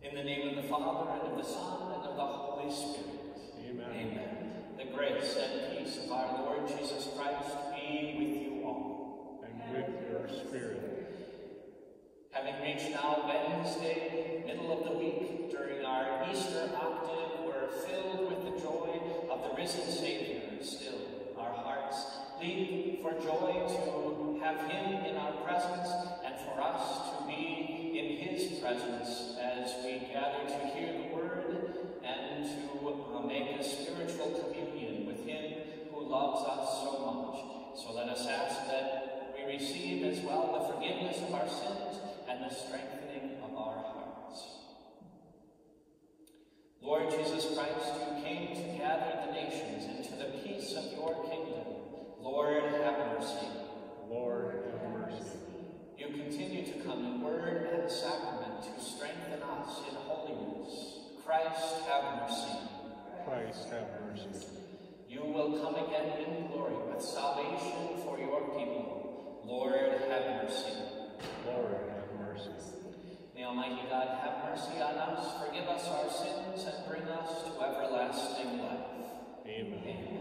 In the name of the Father, and of the Son, and of the Holy Spirit. Amen. Amen. The grace and peace of our Lord Jesus Christ be with you all. And with your spirit. Having reached now Wednesday, middle of the week, during our Easter octave, we're filled with the joy of the risen Savior still. Our hearts leap for joy to have him in our presence and for us to be in his presence as we gather to hear the word and to make a spiritual communion with him who loves us so much. So let us ask that we receive as well the forgiveness of our sins and the strengthening of our hearts. Lord Jesus Christ, you came to gather the nations into the peace of your kingdom. Lord, have mercy. Lord, have mercy. You continue to come in word and sacrament to strengthen us in holiness. Christ, have mercy. Christ, have mercy. You will come again in glory with salvation for your people. Lord, have mercy. Lord, have mercy. May Almighty God have mercy on us, forgive us our sins, and bring us to everlasting life. Amen. Amen.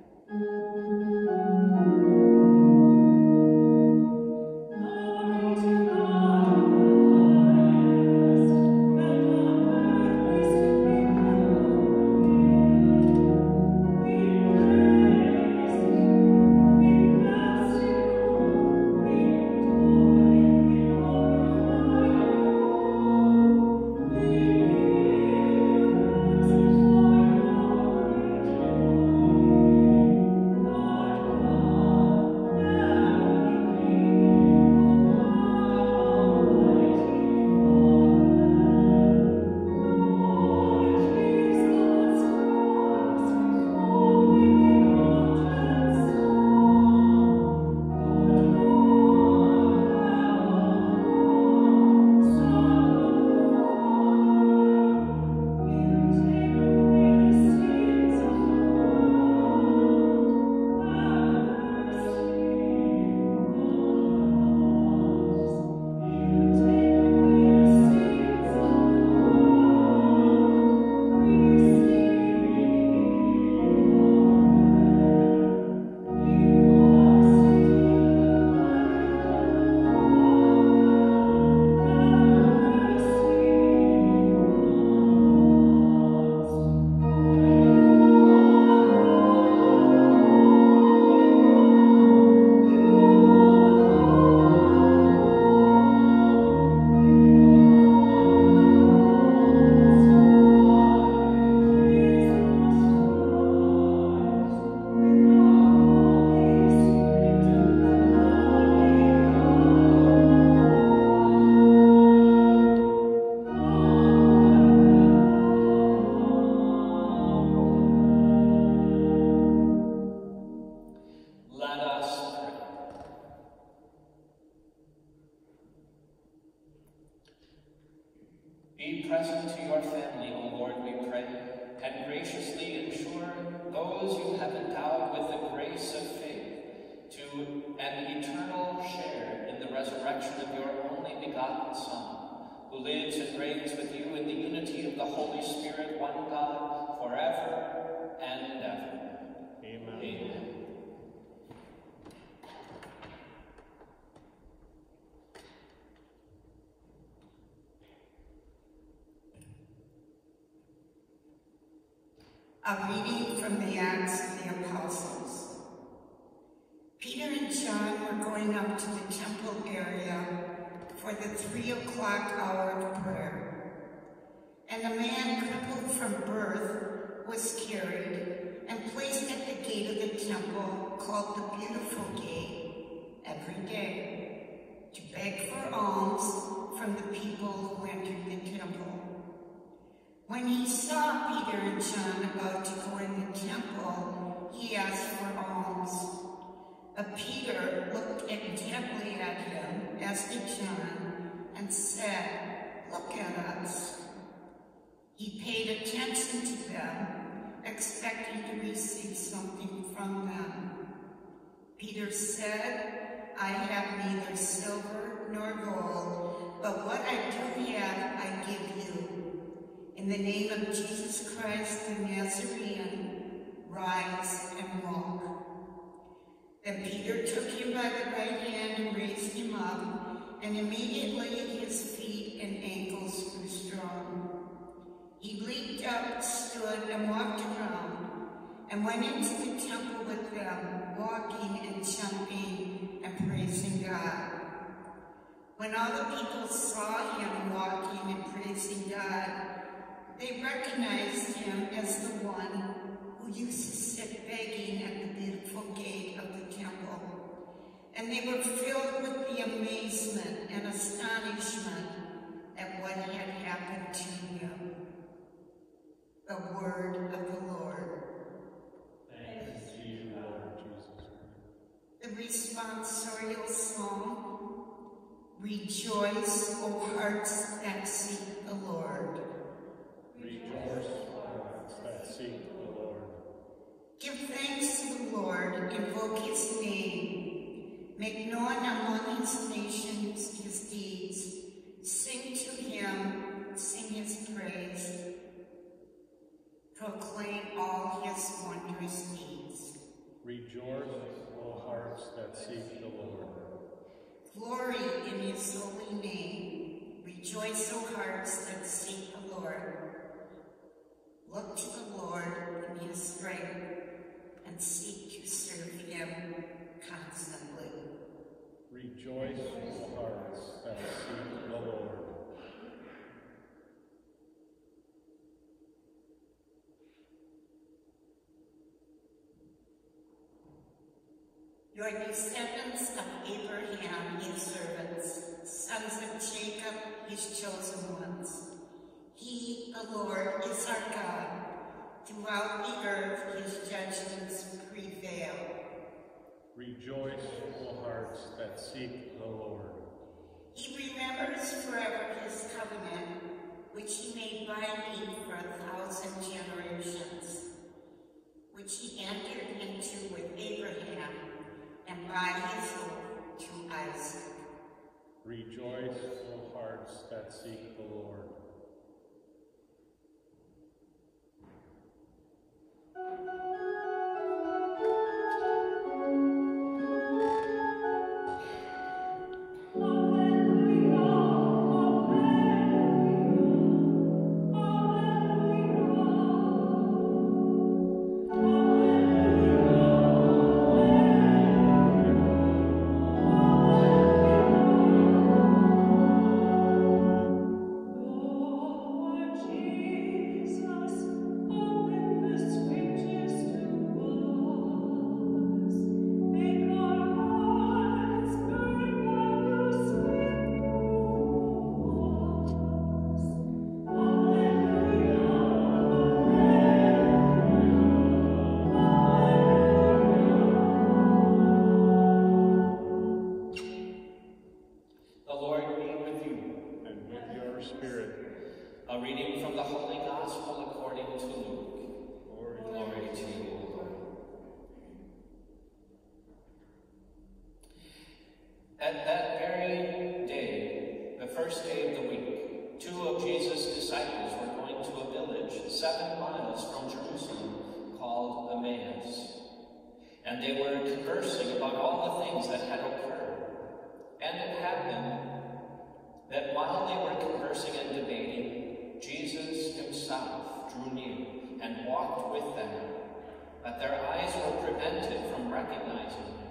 Be present to your family, O Lord, we pray, and graciously ensure those you have endowed with the grace of faith to an eternal share in the resurrection of your only begotten Son, who lives and reigns with you in the unity of the Holy Spirit, one God, forever and ever. Amen. Amen. A reading from the Acts of the Apostles. Peter and John were going up to the temple area for the 3 o'clock hour of prayer. And a man crippled from birth was carried and placed at the gate of the temple called the Beautiful Gate every day to beg for alms from the people who entered the temple. When he saw Peter and John about to go in the temple, he asked for alms. But Peter looked intently at him, as did John, and said, "Look at us." He paid attention to them, expecting to receive something from them. Peter said, "I have neither silver nor gold, but what I do have I give you. In the name of Jesus Christ the Nazarene, rise and walk. Then Peter took him by the right hand and raised him up, and immediately his feet and ankles grew strong. He leaped up, stood, and walked around, and went into the temple with them, walking and jumping and praising God. When all the people saw him walking and praising God, they recognized him as the one who used to sit begging at the beautiful gate of the temple. And they were filled with the amazement and astonishment at what had happened to him. The word of the Lord. Thanks to you, Lord Jesus. The responsorial psalm. Rejoice, O hearts that seek the Lord. Rejoice, O hearts that seek the Lord. Give thanks to the Lord, invoke his name. Make known among his nations his deeds. Sing to him, sing his praise. Proclaim all his wondrous deeds. Rejoice, O hearts that seek the Lord. Glory in his holy name. Rejoice, O hearts that seek the Lord. Look to the Lord in his strength and seek to serve him constantly. Rejoice, O hearts that seek the Lord. Your descendants of Abraham, his servants, sons of Jacob, his chosen ones. He, the Lord, is our God. Throughout the earth, his judgments prevail. Rejoice, O hearts that seek the Lord. He remembers forever his covenant, which he made binding for 1,000 generations, which he entered into with Abraham, and by his oath to Isaac. Rejoice, O hearts that seek the Lord. At that very day, the first day of the week, 2 of Jesus' disciples were going to a village 7 miles from Jerusalem called Emmaus. And they were conversing about all the things that had occurred. And it happened that while they were conversing and debating, Jesus himself drew near and walked with them, but their eyes were prevented from recognizing him.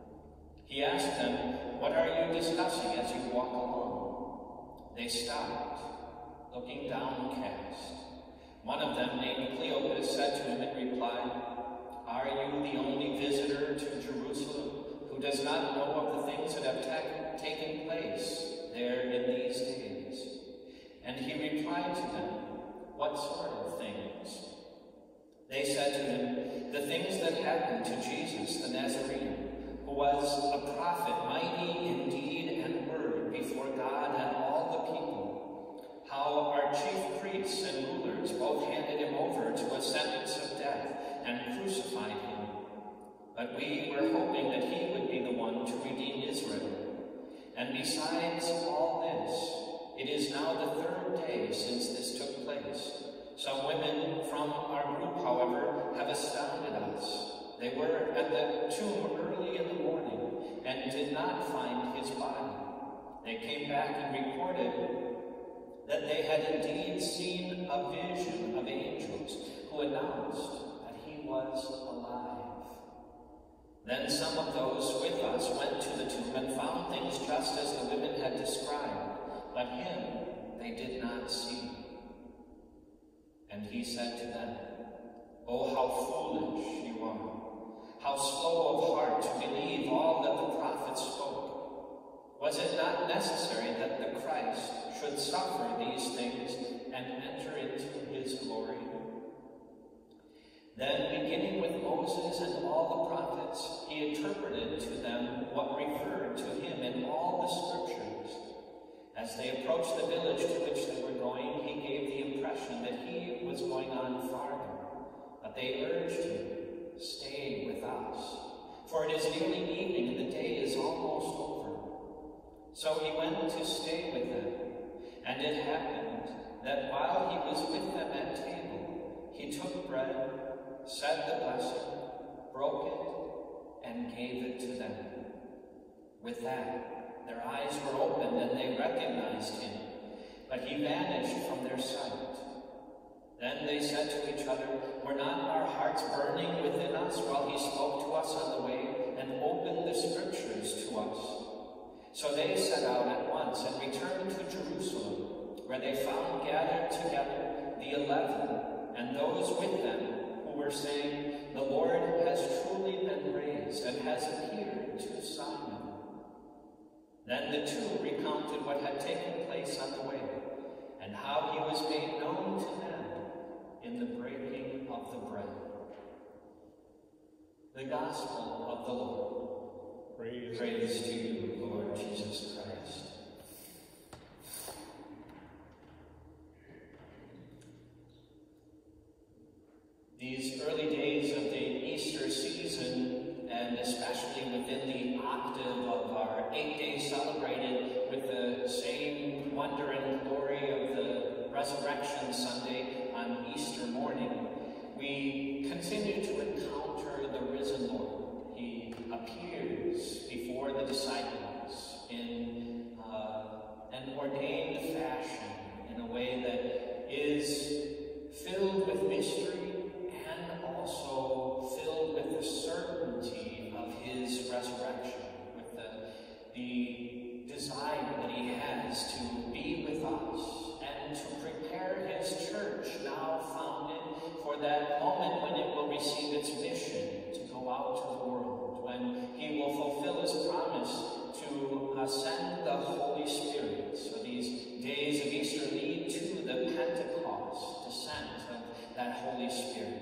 He asked them, "What are you discussing as you walk along?" They stopped, looking downcast. One of them, named Cleopas, said to him in reply, "Are you the only visitor to Jerusalem who does not know of the things that have taken place there in these days?" And he replied to them, "What sort of things?" They said to him, "The things that happened to Jesus the Nazarene, who was a prophet, mighty in deed and word before God and all the people, how our chief priests and rulers both handed him over to a sentence of death and crucified him. But we were hoping that he would be the one to redeem Israel. And besides all this, It is now the third day since this took place. Some women from our group, however, have astounded us. They were at the tomb early in the morning and did not find his body. They came back and reported that they had indeed seen a vision of angels who announced that he was alive. Then some of those with us went to the tomb and found things just as the women had described, but him they did not see. And he said to them, "Oh, how foolish you are! How slow of heart to believe all that the prophets spoke! Was it not necessary that the Christ should suffer these things and enter into his glory?" Then, beginning with Moses and all the prophets, he interpreted to them what referred to him in all the scriptures. As they approached the village to which they were going, he gave the impression that he was going on farther. But they urged him, "Stay with us, for it is nearly evening and the day is almost over." So he went to stay with them. And it happened that while he was with them at table, he took bread, said the blessing, broke it, and gave it to them. With that, their eyes were opened and they recognized him, but he vanished from their sight. Then they said to each other, "Were not our hearts burning within us while he spoke to us on the way and opened the scriptures to us?" So they set out at once and returned to Jerusalem, where they found gathered together the 11 and those with them who were saying, "The Lord has truly been raised and has appeared to Simon." Then the two recounted what had taken place on the way, and how he was made known to them in the breaking of the bread. The Gospel of the Lord. Praise to you, Lord Jesus Christ. These early days of the Easter season, and especially within the octave of our 8 days celebrated with the same wonder and glory of the Resurrection Sunday on Easter morning, we continue to encounter the risen Lord. He appears before the disciples in an ordained fashion, in a way that is filled with mystery and also filled with the certainty of his resurrection, with the desire that he has to be with us and to prepare his church, now founded, for that moment when it will receive its mission to go out to the world, when he will fulfill his promise to send the Holy Spirit. So these days of Easter lead to the Pentecost descent of that Holy Spirit.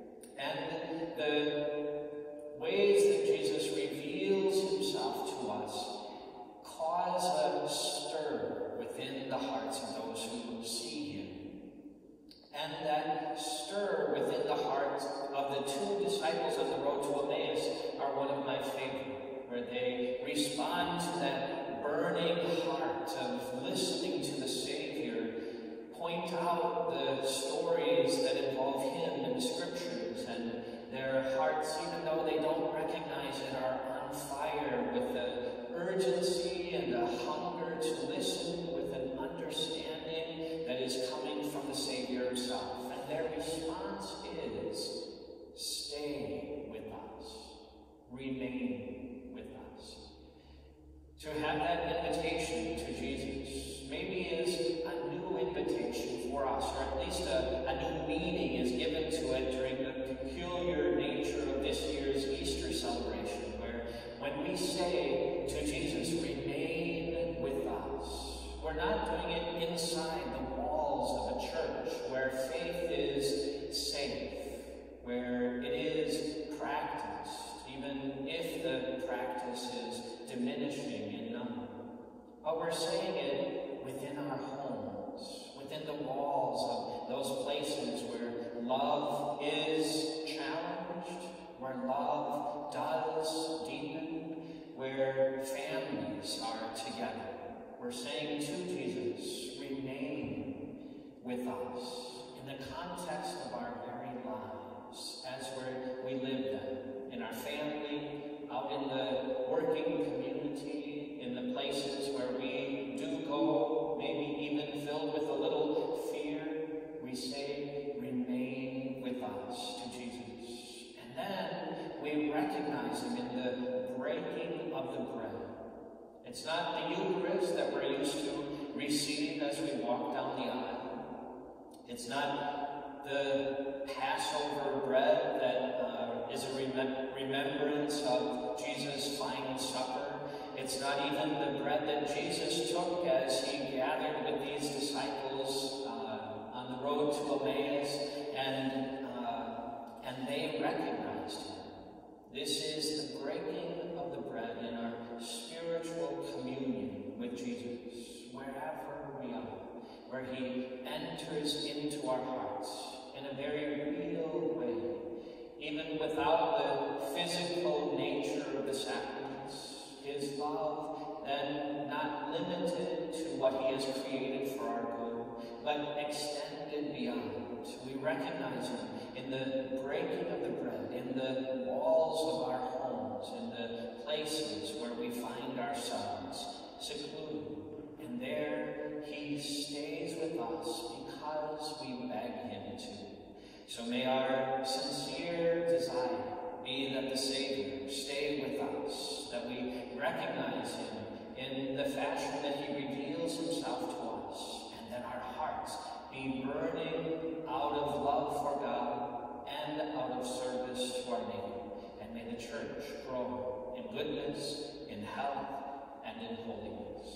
And the ways that Jesus reveals himself to us cause a stir within the hearts of those who see him. And that stir within the hearts of the two disciples on the road to Emmaus are one of my favorite, where they respond to that burning heart of listening to the Savior, point out the stories that involve him in the scriptures, and their hearts, even though they don't recognize it, are on fire with the urgency and the hunger to listen, with an understanding that is coming from the Savior himself. And their response is, "Stay with us. Remain with us." To have that invitation to Jesus maybe is a new invitation for us, or at least a new meaning is given to it during the peculiar nature of this year's Easter celebration, where when we say to Jesus, "Remain with us," we're not doing it inside the walls of a church where faith is safe, where it is practiced, even if the practice is diminishing in number. But we're saying it within our homes, within the walls of those places where love is challenged, where love does deepen, where families are together. we're saying to Jesus, remain with us in the context of our very lives as we live them, in our family, out in the working community, in the places where we do go, maybe even filled with a little fear. We say, remain with us to Jesus. And then we recognize him in the breaking of the bread. It's not the Eucharist that we're used to receive as we walk down the aisle. It's not the Passover bread that is a remembrance of Jesus' final supper. It's not even the bread that Jesus took as he gathered with these disciples on the road to Emmaus, and they recognized him. This is the breaking of the bread in our spiritual communion with Jesus, wherever we are, where he enters into our hearts in a very real way, even without the physical nature of the sacraments. His love then not limited to what he has created for our good, but extended beyond. We recognize him in the breaking of the bread, in the walls of our homes, in the places where we find ourselves secluded. And there he stays with us because we beg him to. So may our sincere desire be that the Savior stay with us, that we recognize him in the fashion that he reveals himself to us, and that our hearts be burning out of love for God and out of service to our neighbor. And may the church grow in goodness, in health, and in holiness.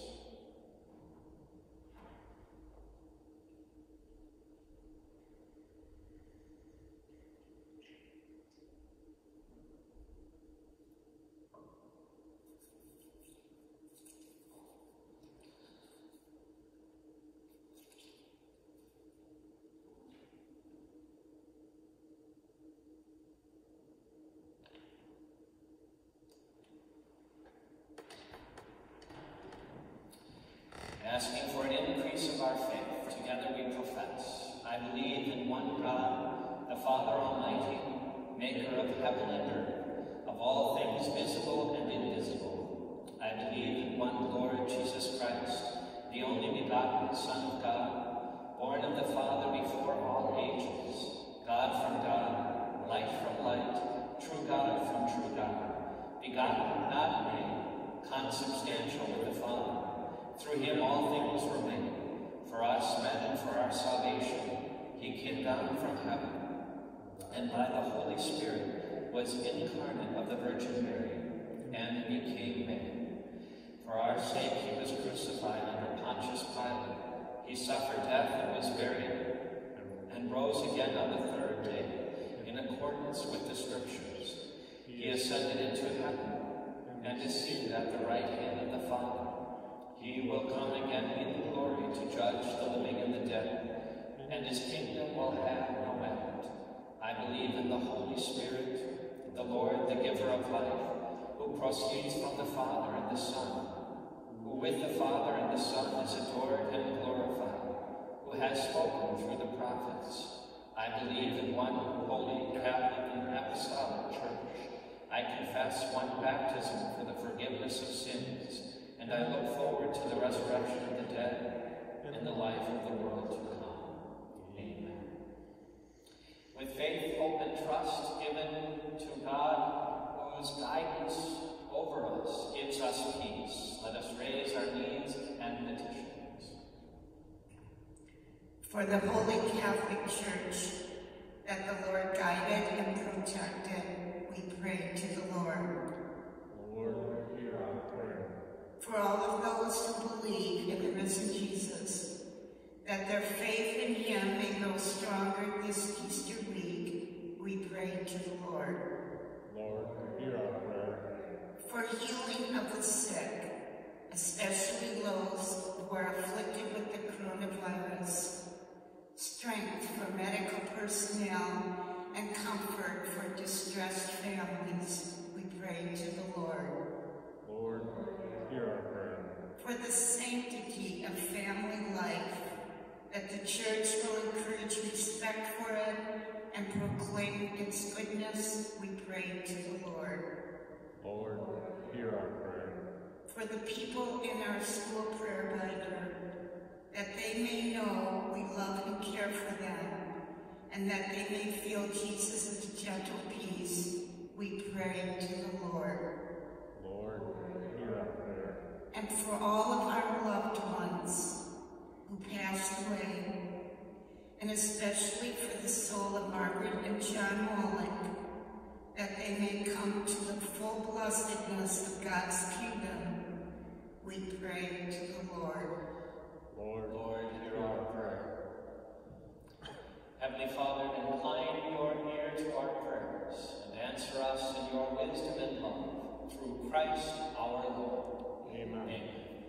Asking for an increase of our faith, together we profess, I believe in one God, the Father Almighty, maker of heaven and earth, of all things visible and invisible. I believe in one Lord Jesus Christ, the only begotten Son of God, born of the Father before all ages, God from God, light from light, true God from true God, begotten, not made, consubstantial with the Father. Through him all things were made. For us men and for our salvation, he came down from heaven, and by the Holy Spirit was incarnate of the Virgin Mary, and became man. For our sake he was crucified under Pontius Pilate. He suffered death and was buried, and rose again on the third day, in accordance with the Scriptures. He ascended into heaven, and is seated at the right hand of the Father. He will come again in glory to judge the living and the dead, and his kingdom will have no end. I believe in the Holy Spirit, the Lord, the giver of life, who proceeds from the Father and the Son, who with the Father and the Son is adored and glorified, who has spoken through the prophets. I believe in one holy, Catholic, and apostolic church. I confess one baptism for the forgiveness of sins, and I look forward to the resurrection of the dead and the life of the world to come. Amen. With faith, hope, and trust given to God, whose guidance over us gives us peace, let us raise our needs and petitions. For the Holy Catholic Church, that the Lord guided and protected, we pray to the Lord. Lord, hear our prayer. For all of those who believe in the risen Jesus, that their faith in him may grow stronger this Easter week, we pray to the Lord. Lord, hear our prayer. For healing of the sick, especially those who are afflicted with the coronavirus, strength for medical personnel, and comfort for distressed families, we pray to the Lord. Lord, hear our prayer. for the sanctity of family life, that the Church will encourage respect for it and proclaim its goodness, we pray to the Lord. Lord, hear our prayer. For the people in our school prayer binder, that they may know we love and care for them, and that they may feel Jesus' gentle peace, we pray to the Lord. Lord, hear our prayer. And for all of our loved ones who passed away, and especially for the soul of Margaret and John Wallach, that they may come to the full blessedness of God's kingdom, we pray to the Lord. Lord, hear our prayer. Heavenly Father, incline your ear to our prayers and answer us in your wisdom and love, through Christ our Lord. Amen. Amen.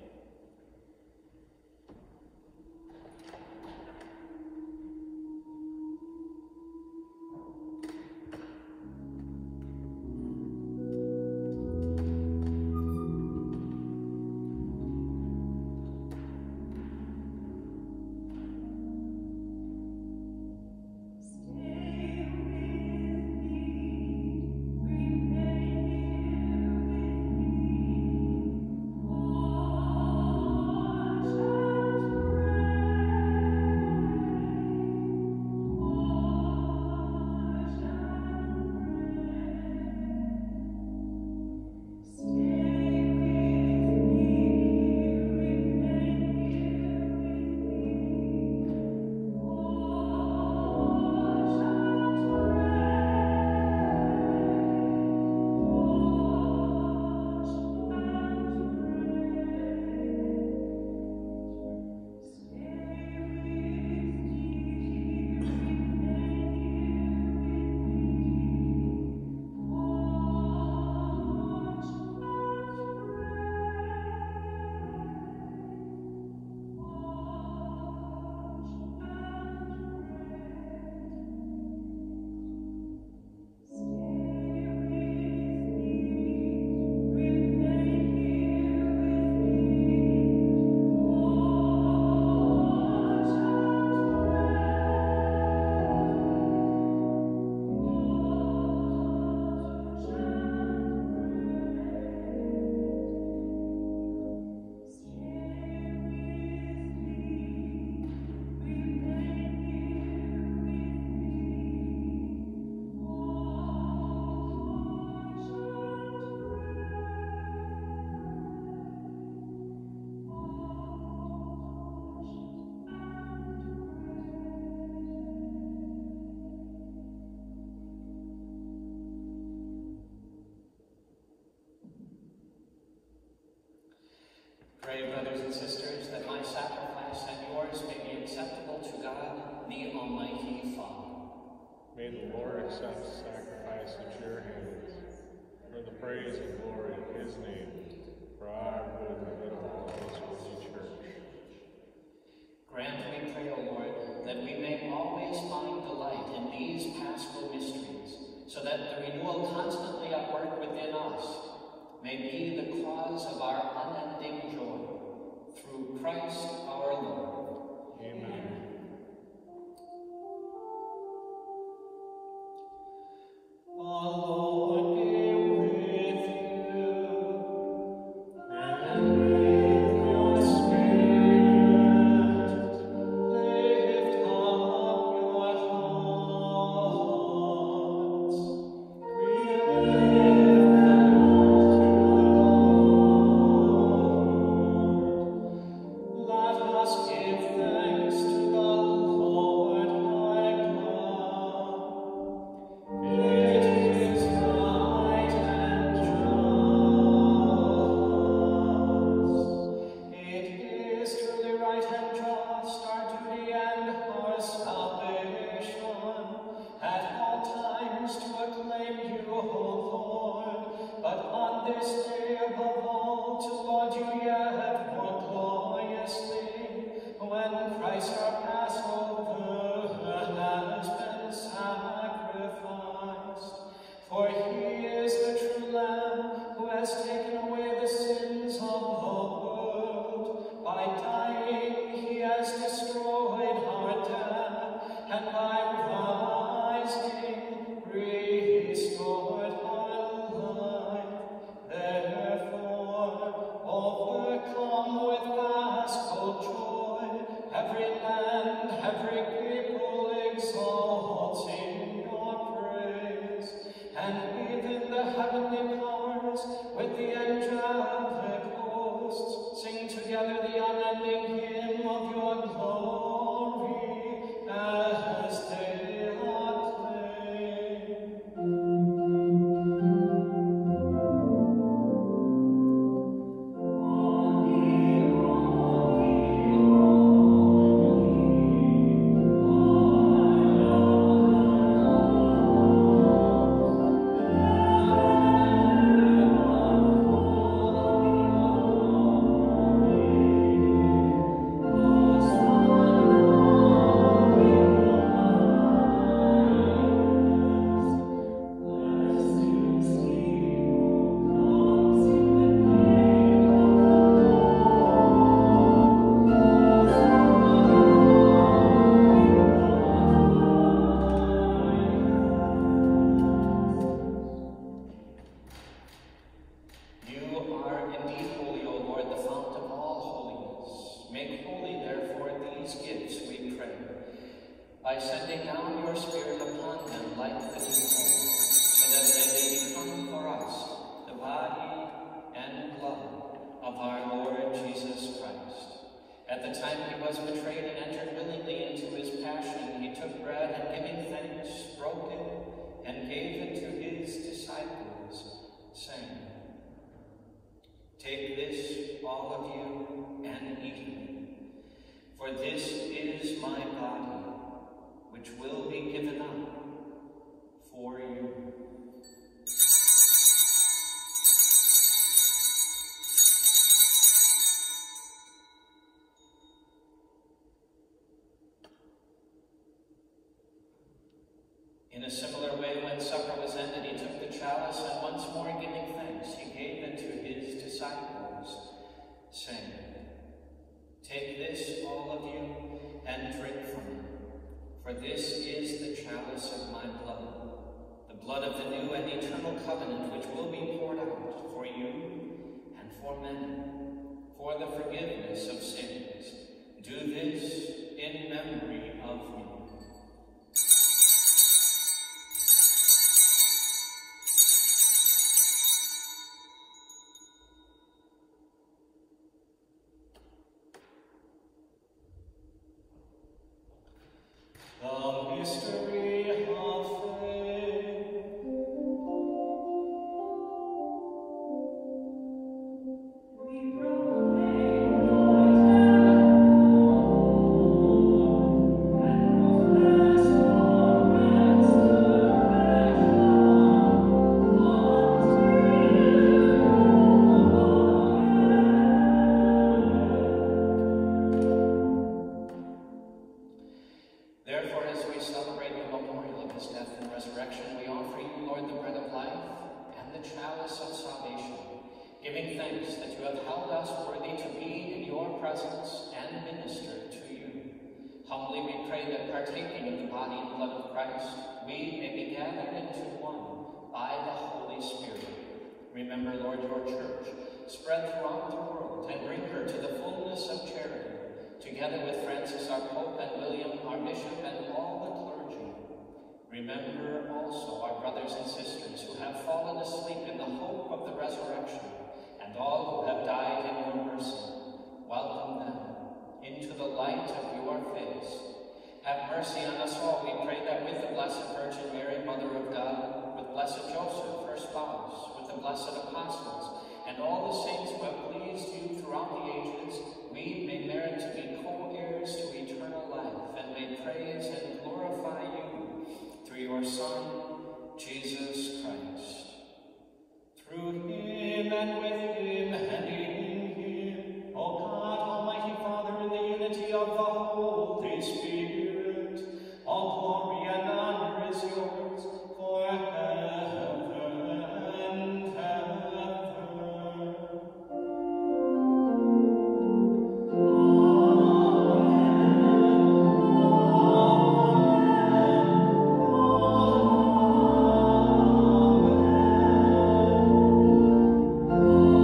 Pray, brothers and sisters, that my sacrifice and yours may be acceptable to God, the Almighty Father. May the Lord accept the sacrifice at your hands, for the praise and glory of his name, for our good and all of his holy church. Grant, we pray, O Lord, that we may always find delight in these paschal mysteries, so that the renewal constantly at work within us may be the cause of our unending joy. Through Christ our Lord. Amen. The Lord be with you, and with your spirit. Lift up your hearts. We lift them up to the Lord. Let us give thanks to the Lord our God. It is right and just. It is truly right and just, our duty and our salvation, at all times to acclaim you, O Lord, but on this day above all to laud you yet more gloriously, when Christ our Passover has been sacrificed. For he is the true Lamb who has taken away the sins of the world. demanding him of your glory as they acclaim. By sending down your Spirit upon them like the dewfall, so that they may become for us the body and blood of our Lord Jesus Christ. At the time he was betrayed and entered willingly into his passion, he took bread and giving thanks, broke it, and gave it to his disciples, saying, "Take this, all of you, and eat it, for this is my body, which will be given up for you." In a similar way, when supper was ended, he took the chalice, and once more giving thanks, he gave it to his disciples, saying, "Take this, all of you, and drink from it. For this is the chalice of my blood, the blood of the new and eternal covenant, which will be poured out for you and for many, for the forgiveness of sins. Do this in memory of me." The mystery of faith. We proclaim your death, and profess your resurrection Therefore, as we celebrate the memorial of his death and resurrection, we offer you, Lord, the bread of life and the chalice of salvation, giving thanks that you have held us worthy to be in your presence and minister to you. Humbly we pray that, partaking of the body and blood of Christ, we may be gathered into one by the Holy Spirit. Remember, Lord, your church, spread throughout the world, and bring her to the fullness of charity, together with Francis our Pope and William our Bishop and all the clergy. Remember also our brothers and sisters who have fallen asleep in the hope of the resurrection, and all who have died in your mercy. Welcome them into the light of your face. Have mercy on us all, we pray, that with the Blessed Virgin Mary, Mother of God, with Blessed Joseph, her spouse, with the blessed apostles, and all the saints who have pleased you throughout the ages, we may merit to be co-heirs to eternal life, and may praise and glorify you through your Son, Jesus Christ. Through him and with him and in him, O God, Almighty Father, in the unity of the Holy Spirit, all glory and honor is yours forever and ever. Amen.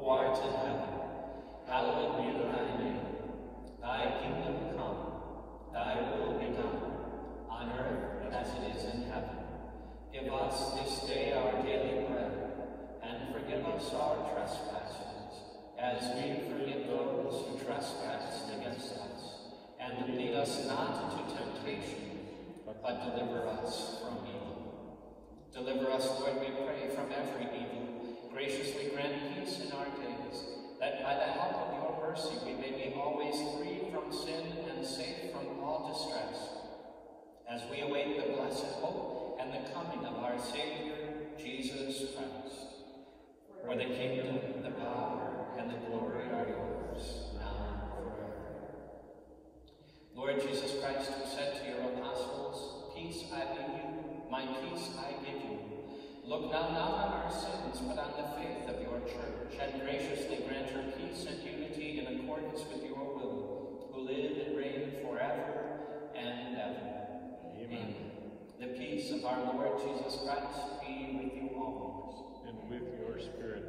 who art in heaven, hallowed be thy name. Thy kingdom come, thy will be done, on earth as it is in heaven. Give us this day our daily bread, and forgive us our trespasses, as we forgive those who trespass against us. And lead us not into temptation, but deliver us from evil. Deliver us, Lord, we pray, from every evil. Graciously grant peace in our days, that by the help of your mercy we may be always free from sin and safe from all distress, as we await the blessed hope and the coming of our Savior, Jesus Christ. For the kingdom, the power, and the glory are yours, now and forever. Lord Jesus Christ, who said to your apostles, "Peace I leave you, my peace I give you," look now not on our sins, but on the faith of your church, and graciously grant her peace and unity in accordance with your will, who live and reign forever and ever. Amen. The peace of our Lord Jesus Christ be with you always. And with your spirit.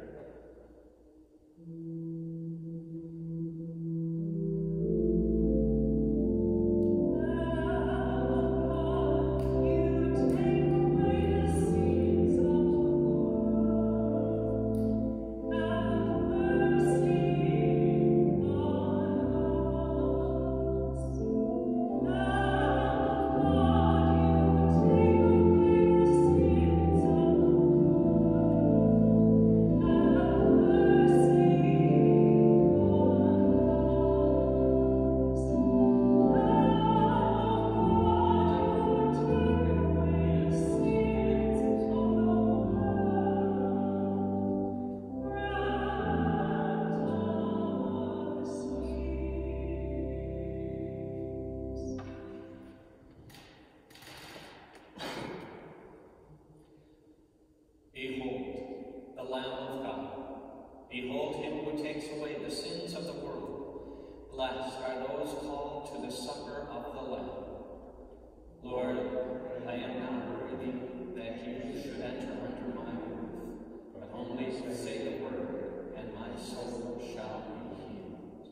Blessed are those called to the supper of the Lamb. Lord, I am not worthy that you should enter under my roof, but only say the word, and my soul shall be healed.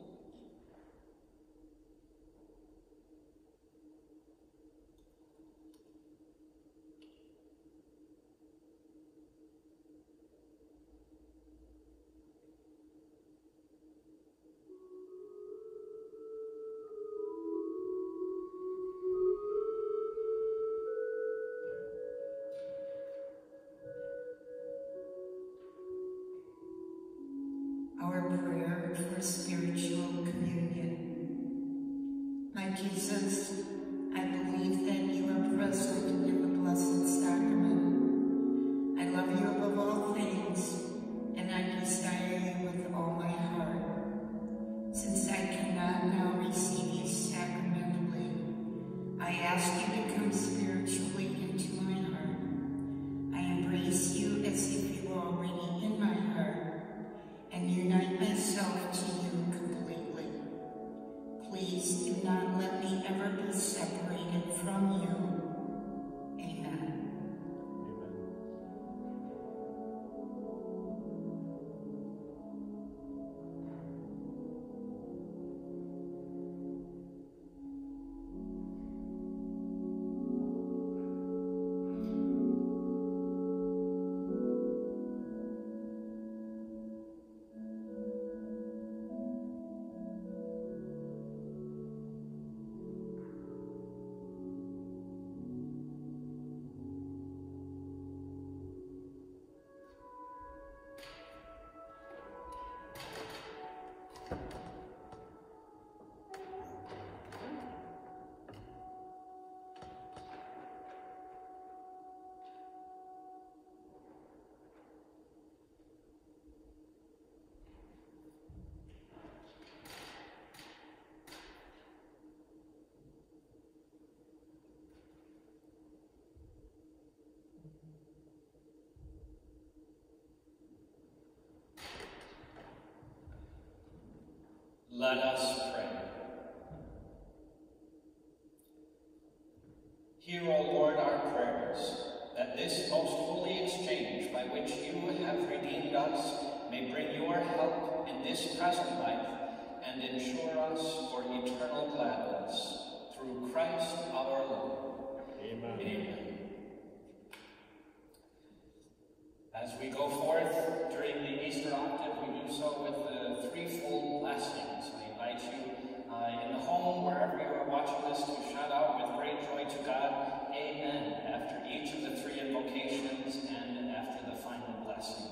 Our prayer for spiritual communion. My Jesus, I believe that you are present in the Blessed Sacrament. I love you above all things, and I desire you with all my heart. Since I cannot now receive you sacramentally, I ask you to come spiritually into my heart. I embrace you as if you were already in my heart, and unite myself to you completely. Please do not let me ever be separated from you. Amen. Let us pray. Hear, O Lord, our prayers, that this most holy exchange by which you have redeemed us may bring your help in this present life and ensure us for eternal gladness. Through Christ our Lord. Amen. Amen. As we go forth during the Easter octave, we do so with the threefold blessings. I invite you in the home, wherever you are watching this, to shout out with great joy to God, Amen, after each of the three invocations and after the final blessing.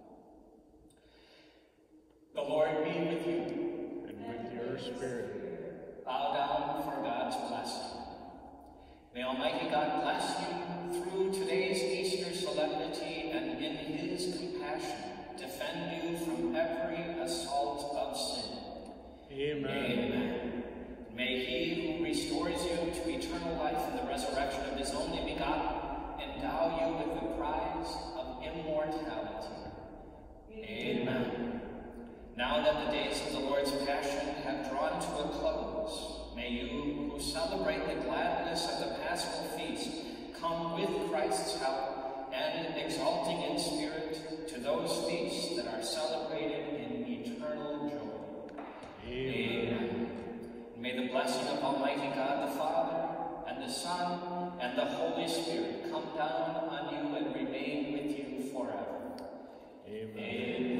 The Lord be with you. And with your spirit. Bow down for God's blessing. May Almighty God bless you through today's Easter solemnity, and in his compassion defend you from every assault of sin. Amen. Amen. May he who restores you to eternal life in the resurrection of his only begotten endow you with the prize of immortality. Amen. Now that the days of the Lord's Passion have drawn to a close, may you who celebrate the gladness of the Paschal Feast come with Christ's help and exalting in spirit to those feasts that are celebrated in eternal joy. Amen. May the blessing of Almighty God the Father, and the Son, and the Holy Spirit come down on you and remain with you forever. Amen. Amen.